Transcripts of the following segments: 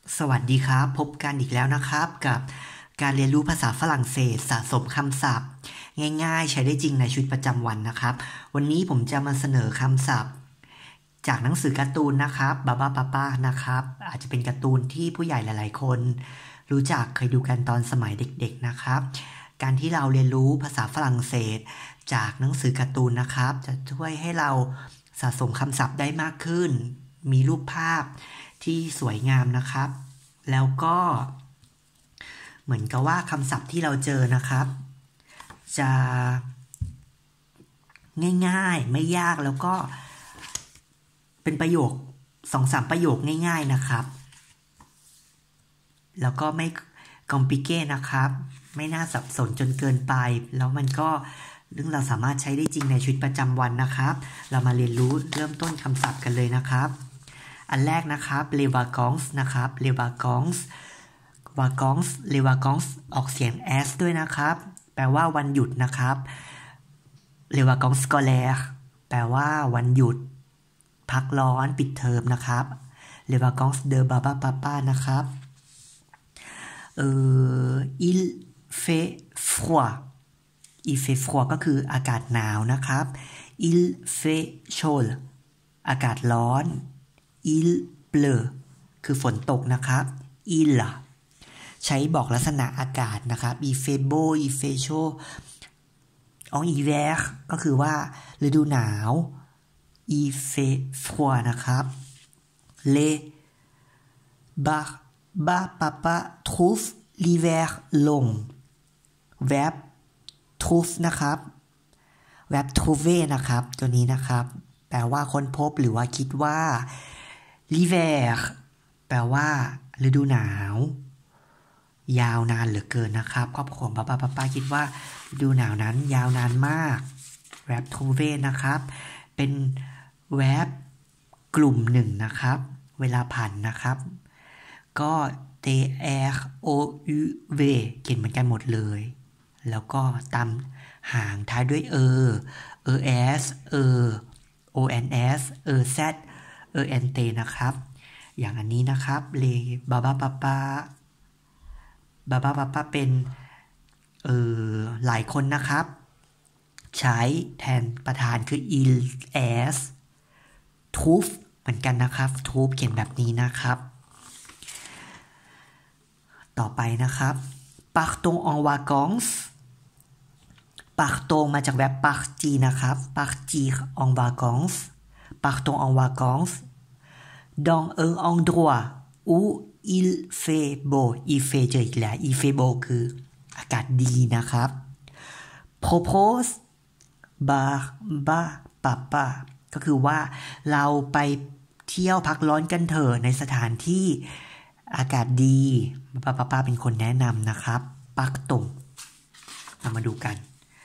สวัสดีครับพบกันอีกแล้วนะครับกับการเรียนรู้ภาษาฝรั่งเศสสะสมคำศัพท์ง่ายๆใช้ได้จริงในชีวิตประจำวันนะครับวันนี้ผมจะมาเสนอคำศัพท์จากหนังสือการ์ตูนนะครับบาบาปาป้านะครับอาจจะเป็นการ์ตูนที่ผู้ใหญ่หลายๆคนรู้จักเคยดูกันตอนสมัยเด็กๆนะครับการที่เราเรียนรู้ภาษาฝรั่งเศสจากหนังสือการ์ตูนนะครับจะช่วยให้เราสะสมคำศัพท์ได้มากขึ้นมีรูปภาพที่สวยงามนะครับแล้วก็เหมือนกับว่าคำศัพท์ที่เราเจอนะครับจะง่ายๆไม่ยากแล้วก็เป็นประโยค2-3ประโยคง่ายๆนะครับแล้วก็ไม่คอมพลิเคทนะครับไม่น่าสับสนจนเกินไปแล้วมันก็เรื่องเราสามารถใช้ได้จริงในชีวิตประจำวันนะครับเรามาเรียนรู้เริ่มต้นคำศัพท์กันเลยนะครับอันแรกนะครับ les vacances นะครับ les vacances vacances les vacances ออกเสียง s ด้วยนะครับแปลว่าวันหยุดนะครับ les vacances scolaires แปลว่าวันหยุดพักร้อนปิดเทอมนะครับ les vacances de Baba Papa นะครับ il fait froid il fait froid ก็คืออากาศหนาวนะครับ il fait chaud อากาศร้อน il pleut คือฝนตกนะครับ il ใช้บอกลักษณะอากาศนะครับ il fait beau il fait chaud en hiver ก็คือว่าฤดูหนาว il fait froid นะครับ les papa trouve l'hiver long verb trouve นะครับ verb trouver นะครับตัวนี้นะครับแปลว่าค้นพบหรือว่าคิดว่า l'hiver แปลว่าฤดูหนาวยาวนานเหลือเกินนะครับครอบครัวป้าคิดว่าฤดูหนาวนั้นยาวนานมาก verb trouver นะครับเป็น verb กลุ่มหนึ่งนะครับเวลาผ่านนะครับก็ t r o u v เขียนเหมือนกันหมดเลยแล้วก็ตามหางท้ายด้วยs o n s z n t นะครับอย่างอันนี้นะครับเลบาบาปาป้าเป็นหลายคนนะครับใช้แทนประธานคือ il s trouve เหมือนกันนะครับ trouve เขียนแบบนี้นะครับต่อไปนะครับ partons en vacances partons มาจาก verb partir นะครับ partir en vacances partons en vacances dans un endroit où il fait beau il fait เจออีกแล้ว il fait beau คืออากาศดีนะครับ propose papa ก็คือว่าเราไปเที่ยวพักร้อนกันเถอะในสถานที่อากาศดีป้าเป็นคนแนะนำนะครับปักตงเรามาดูกัน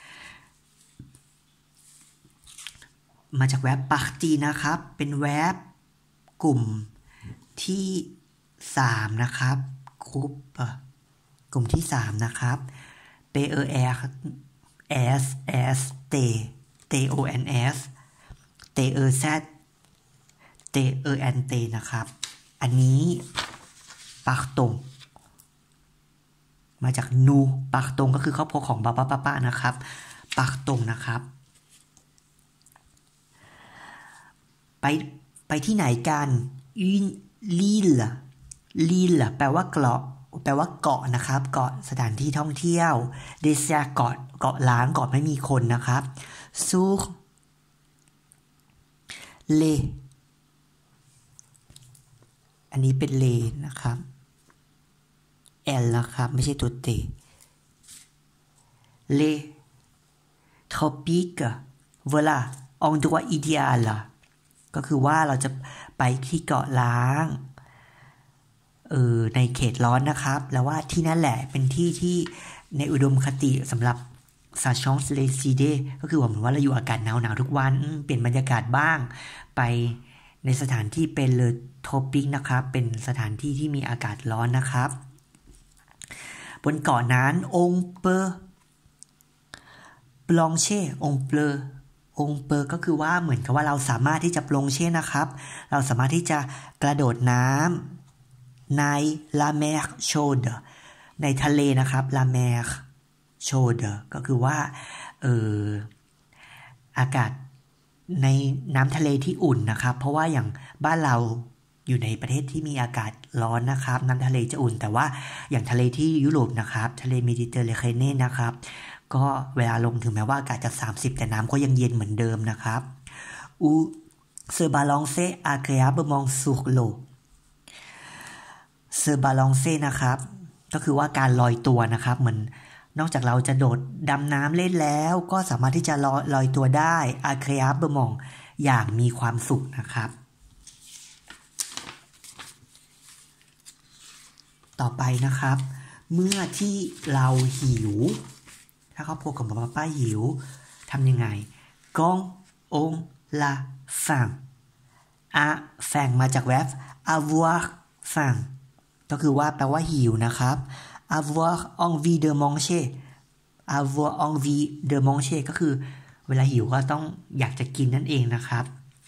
มาจากแวบปักจีนะครับเป็นแวบกลุ่มที่3นะครับกลุ่มที่3นะครับ p e r s s t t o n s t e z t e n t นะครับอันนี้ปักตงมาจากนูปักตงก็คือครอบครัวของป้านะครับปักตงนะครับไปที่ไหนกัน une l'île แปลว่าเกาะนะครับเกาะสถานที่ท่องเที่ยว désert เกาะล้างเกาะไม่มีคนนะครับ sur les อันนี้เป็นเลนะครับ L นะครับไม่ใช่ตัว T les tropiques voilà endroit idéal ก็คือว่าเราจะไปที่เกาะล้างในเขตร้อนนะครับแล้วว่าที่นั่นแหละเป็นที่ที่ในอุดมคติสำหรับซาชองส์เลซีเดก็คือเหมือนว่าเราอยู่อากาศหนาวทุกวันเปลี่ยนบรรยากาศบ้างไปในสถานที่เป็นเลโทปิกนะครับเป็นสถานที่ที่มีอากาศร้อนนะครับบนเกาะนั้นองเปอร์บลองเช่องเปอร์ก็คือว่าเหมือนกับว่าเราสามารถที่จะปลงเช่นะครับเราสามารถที่จะกระโดดน้ใน la mer chaude ในทะเลนะครับ la mer chaude ก็คือว่าอากาศในน้ำทะเลที่อุ่นนะครับเพราะว่าอย่างบ้านเราอยู่ในประเทศที่มีอากาศร้อนนะครับน้ำทะเลจะอุ่นแต่ว่าอย่างทะเลที่ยุโรปนะครับทะเลเมดิเตอร์เรเนียนนะครับก็เวลาลงถึงแม้ว่าอากาศจะ30แต่น้ำก็ยังเย็นเหมือนเดิมนะครับou se balancer agréablement sur l'eau se balancer นะครับก็คือว่าการลอยตัวนะครับเหมือนนอกจากเราจะโดดดำน้ำเล่นแล้วก็สามารถที่จะลอยตัวได้ agréablement อย่างมีความสุขนะครับต่อไปนะครับเมื่อที่เราหิวถ้าครอบครัวของป้าหิวทำยังไง quand on la faim faim มาจาก verb avoir faim ก็คือว่าแปลว่าหิวนะครับ avoir envie de manger avoir envie de manger ก็คือเวลาหิวก็ต้องอยากจะกินนั่นเองนะครับ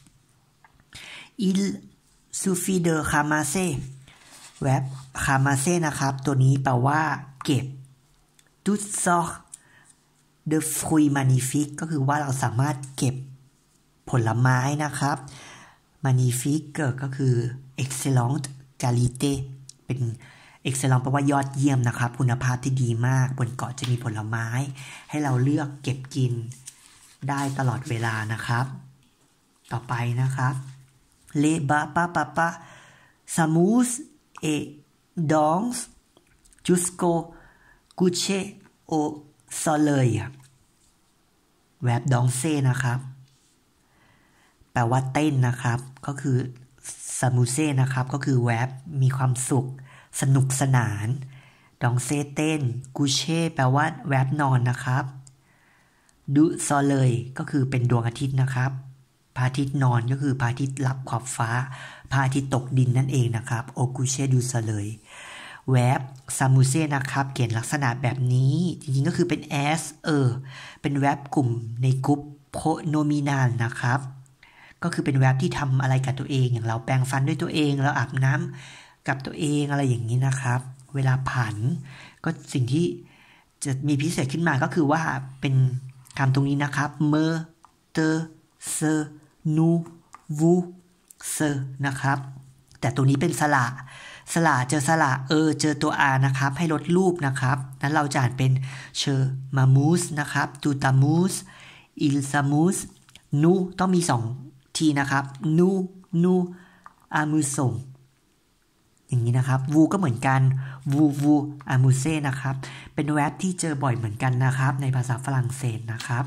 il suffit de ramasser verb ramasser นะครับตัวนี้แปลว่าเก็บ toutes sortes de fruits magnifiques ก็คือว่าเราสามารถเก็บผลไม้นะครับ magnifique ก็คือ excellent qualité เป็น excellent แปลว่ายอดเยี่ยมนะครับคุณภาพที่ดีมากบนเกาะจะมีผลไม้ให้เราเลือกเก็บกินได้ตลอดเวลานะครับต่อไปนะครับ les papas s'amusent et dansent jusqu'au coucher au soleil verb danser นะครับแปลว่าเต้นนะครับก็คือ s'amuser นะครับก็คือ verb มีความสุขสนุกสนาน danser เต้น coucher แปลว่า verb นอนนะครับ du soleil ก็คือเป็นดวงอาทิตย์นะครับพระอาทิตย์นอนก็คือพระอาทิตย์ลับขอบฟ้าพระอาทิตย์ตกดินนั่นเองนะครับ au coucher du soleil verb s'amuser นะครับเขียนลักษณะแบบนี้จริงๆก็คือเป็น as เป็น verb กลุ่มในกลุ่ม pronominal นะครับก็คือเป็น verb ที่ทำอะไรกับตัวเองอย่างเราแปรงฟันด้วยตัวเองเราอาบน้ำกับตัวเองอะไรอย่างนี้นะครับเวลาผันก็สิ่งที่จะมีพิเศษขึ้นมาก็คือว่าเป็นคำตรงนี้นะครับ me te se nous vous ce นะครับแต่ตรงนี้เป็นสระเจอสระเจอตัว r นะครับให้ลดรูปนะครับนั้นเราจะอ่านเป็น che m'amuse นะครับ tu t'amuses il s'amuse nous ต้องมี2ทีนะครับ nous amusons อย่างนี้นะครับ vous ก็เหมือนกัน vous amusez นะครับเป็น verb ที่เจอบ่อยเหมือนกันนะครับในภาษาฝรั่งเศสนะครับ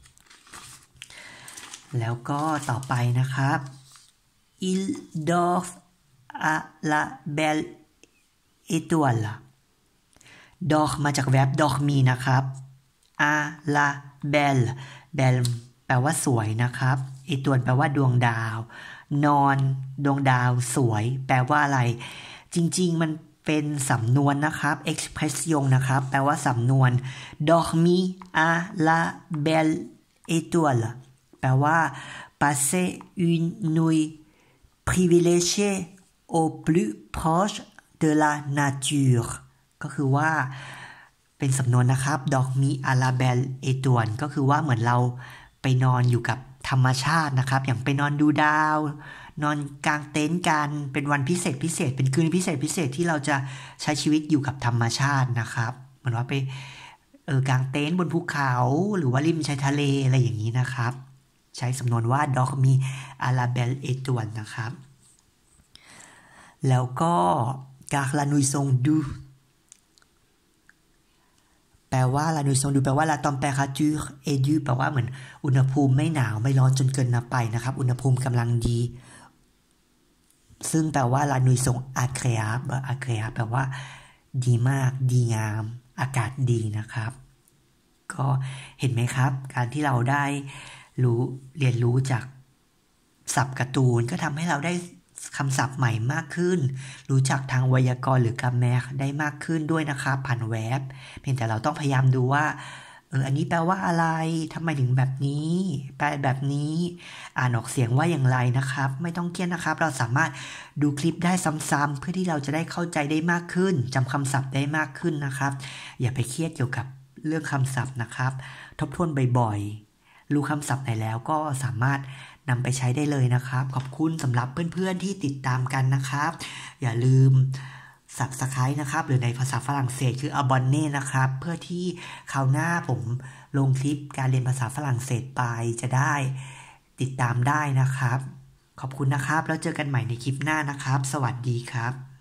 แล้วก็ต่อไปนะครับ il dort à la belle étoile dort มาจาก verb dormir นะครับ à la belle แปลว่าสวยนะครับ étoile แปลว่าดวงดาวนอนดวงดาวสวยแปลว่าอะไรจริงๆมันเป็นสำนวนนะครับ expression นะครับแปลว่าสำนวน dormir à la belle étoile แปลว่า passer une nuit privilégiée au plus proche de la nature ก็คือว่าเป็นสำนวนนะครับ dormir à la belle étoile ก็คือว่าเหมือนเราไปนอนอยู่กับธรรมชาตินะครับอย่างไปนอนดูดาวนอนกลางเต็นท์กันเป็นวันพิเศษเป็นคืนพิเศษที่เราจะใช้ชีวิตอยู่กับธรรมชาตินะครับเหมือนว่าไปกลางเต็นท์บนภูเขาหรือว่าริมชายทะเลอะไรอย่างนี้นะครับใช้สำนวนว่า dormir à la belle étoile นะครับแล้วก็ car la nuit sont douce แปลว่า la nuit sont douce แปลว่า la température est douce แปลว่าเหมือนอุณหภูมิไม่หนาวไม่ร้อนจนเกินไปนะครับอุณหภูมิกำลังดีซึ่งแปลว่า la nuit sont agréable แปลว่าดีมากดีงามอากาศดีนะครับก็เห็นไหมครับการที่เราได้เรียนรู้จากศัพท์การ์ตูนก็ทำให้เราได้คำศัพท์ใหม่มากขึ้นรู้จักทางไวยากรณ์หรือกราแมร์ได้มากขึ้นด้วยนะครับผ่านแว็บเพียงแต่เราต้องพยายามดูว่าอันนี้แปลว่าอะไรทำไมถึงแบบนี้แปลแบบนี้อ่านออกเสียงว่าอย่างไรนะครับไม่ต้องเครียดนะครับเราสามารถดูคลิปได้ซ้ำๆเพื่อที่เราจะได้เข้าใจได้มากขึ้นจำคำศัพท์ได้มากขึ้นนะครับอย่าไปเครียดเกี่ยวกับเรื่องคำศัพท์นะครับทบทวนบ่อยๆรู้คำศัพท์ไหนแล้วก็สามารถนำไปใช้ได้เลยนะครับขอบคุณสำหรับเพื่อนๆที่ติดตามกันนะครับอย่าลืม Subscribe นะครับหรือในภาษาฝรั่งเศสคือ abonné นะครับเพื่อที่คราวหน้าผมลงคลิปการเรียนภาษาฝรั่งเศสไปจะได้ติดตามได้นะครับขอบคุณนะครับแล้วเจอกันใหม่ในคลิปหน้านะครับสวัสดีครับ